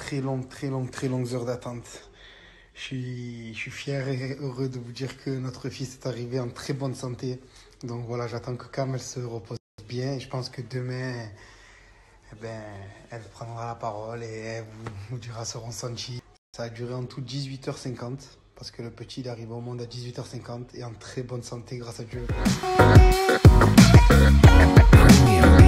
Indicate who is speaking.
Speaker 1: très longues heures d'attente. Je suis fier et heureux de vous dire que notre fils est arrivé en très bonne santé. Donc voilà, j'attends que Cam elle se repose bien et je pense que demain, eh ben, elle prendra la parole et elle vous dira son ressenti. Ça a duré en tout 18h50 parce que le petit il est arrivé au monde à 18h50 et en très bonne santé grâce à Dieu.